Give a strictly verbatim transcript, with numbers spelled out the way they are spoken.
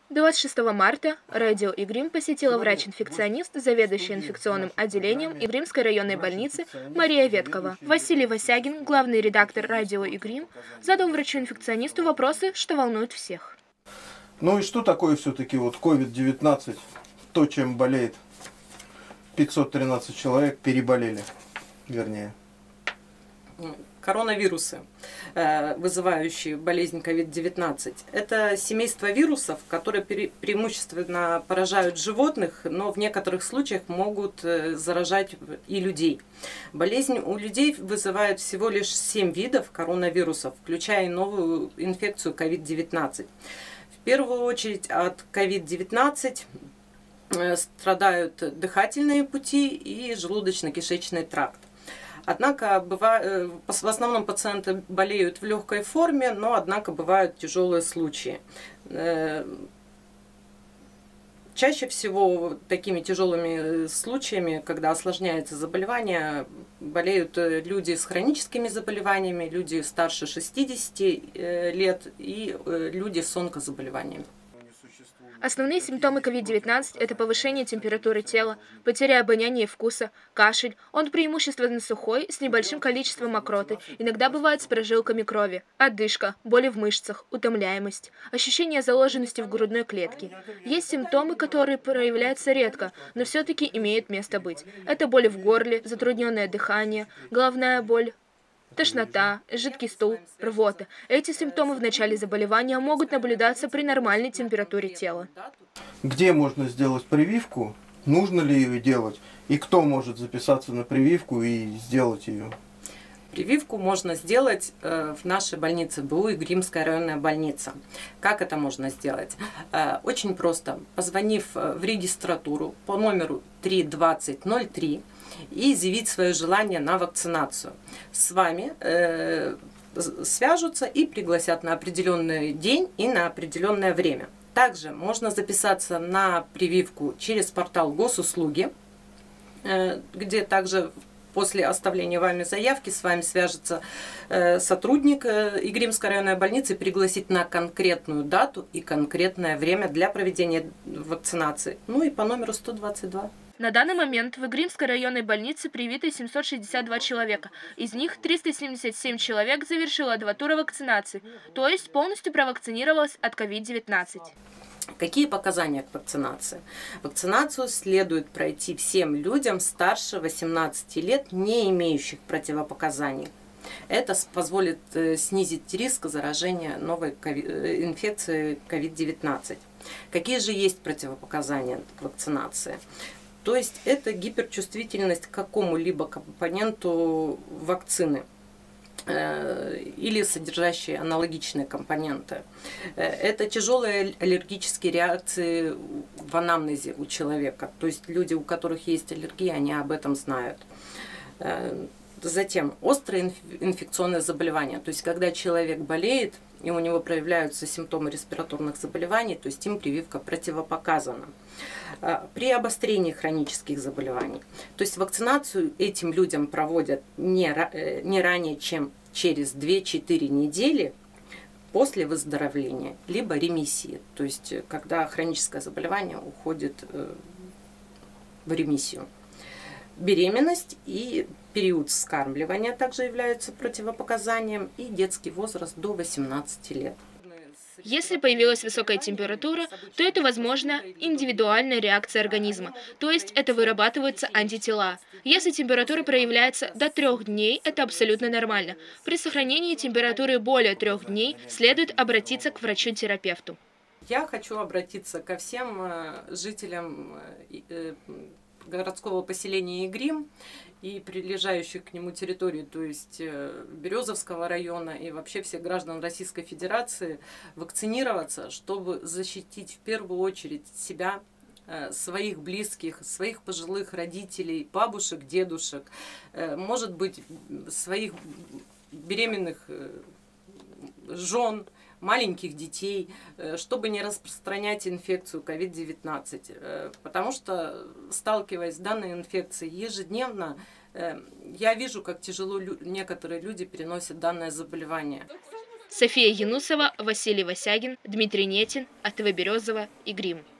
двадцать шестого марта радио Игрим посетила врач-инфекционист, заведующий инфекционным отделением Игримской районной больницы Мария Веткова. Василий Васягин, главный редактор радио Игрим, задал врачу-инфекционисту вопросы, что волнует всех. Ну и что такое все-таки вот ковид девятнадцать, то, чем болеет пятьсот тринадцать человек, переболели, вернее? Коронавирусы, вызывающие болезнь ковид девятнадцать, это семейство вирусов, которые преимущественно поражают животных, но в некоторых случаях могут заражать и людей. Болезнь у людей вызывает всего лишь семь видов коронавирусов, включая и новую инфекцию ковид девятнадцать. В первую очередь от ковид девятнадцать страдают дыхательные пути и желудочно-кишечный тракт. Однако бывает, в основном пациенты болеют в легкой форме, но однако бывают тяжелые случаи. Чаще всего такими тяжелыми случаями, когда осложняется заболевание, болеют люди с хроническими заболеваниями, люди старше шестидесяти лет и люди с онкозаболеваниями. Основные симптомы ковид девятнадцать – это повышение температуры тела, потеря обоняния и вкуса, кашель. Он преимущественно сухой, с небольшим количеством мокроты, иногда бывает с прожилками крови, одышка, боли в мышцах, утомляемость, ощущение заложенности в грудной клетке. Есть симптомы, которые проявляются редко, но все-таки имеют место быть. Это боль в горле, затрудненное дыхание, головная боль, тошнота, жидкий стул, рвота. Эти симптомы в начале заболевания могут наблюдаться при нормальной температуре тела. Где можно сделать прививку? Нужно ли ее делать? И кто может записаться на прививку и сделать ее? Прививку можно сделать в нашей больнице, БУ Игримская районная больница. Как это можно сделать? Очень просто. Позвонив в регистратуру по номеру три двадцать ноль три, и изъявить свое желание на вакцинацию. С вами э, свяжутся и пригласят на определенный день и на определенное время. Также можно записаться на прививку через портал госуслуги, э, где также после оставления вами заявки с вами свяжется э, сотрудник э, Игримской районной больницы и пригласит на конкретную дату и конкретное время для проведения вакцинации. Ну и по номеру сто двадцать два. На данный момент в Игримской районной больнице привиты семьсот шестьдесят два человека. Из них триста семьдесят семь человек завершило два тура вакцинации, то есть полностью провакцинировалось от ковид девятнадцать. Какие показания к вакцинации? Вакцинацию следует пройти всем людям старше восемнадцати лет, не имеющих противопоказаний. Это позволит снизить риск заражения новой инфекцией ковид девятнадцать. Какие же есть противопоказания к вакцинации? То есть это гиперчувствительность к какому-либо компоненту вакцины или содержащие аналогичные компоненты. Это тяжелые аллергические реакции в анамнезе у человека. То есть люди, у которых есть аллергия, они об этом знают. Затем острые инфекционные заболевания. То есть когда человек болеет, и у него проявляются симптомы респираторных заболеваний, то есть им прививка противопоказана. При обострении хронических заболеваний. То есть вакцинацию этим людям проводят не, не ранее, чем через две-четыре недели после выздоровления, либо ремиссии. То есть когда хроническое заболевание уходит в ремиссию. Беременность и период вскармливания также являются противопоказанием, и детский возраст до восемнадцати лет. Если появилась высокая температура, то это, возможно, индивидуальная реакция организма, то есть это вырабатываются антитела. Если температура проявляется до трех дней, это абсолютно нормально. При сохранении температуры более трех дней следует обратиться к врачу-терапевту. Я хочу обратиться ко всем жителям городского поселения Игрим и прилежащих к нему территорий, то есть Березовского района и вообще всех граждан Российской Федерации, вакцинироваться, чтобы защитить в первую очередь себя, своих близких, своих пожилых родителей, бабушек, дедушек, может быть, своих беременных жен, маленьких детей, чтобы не распространять инфекцию ковид девятнадцать. Потому что, сталкиваясь с данной инфекцией ежедневно, я вижу, как тяжело некоторые люди переносят данное заболевание. София Янусова, Василий Васягин, Дмитрий Нетин, АТВ Березово и Грим.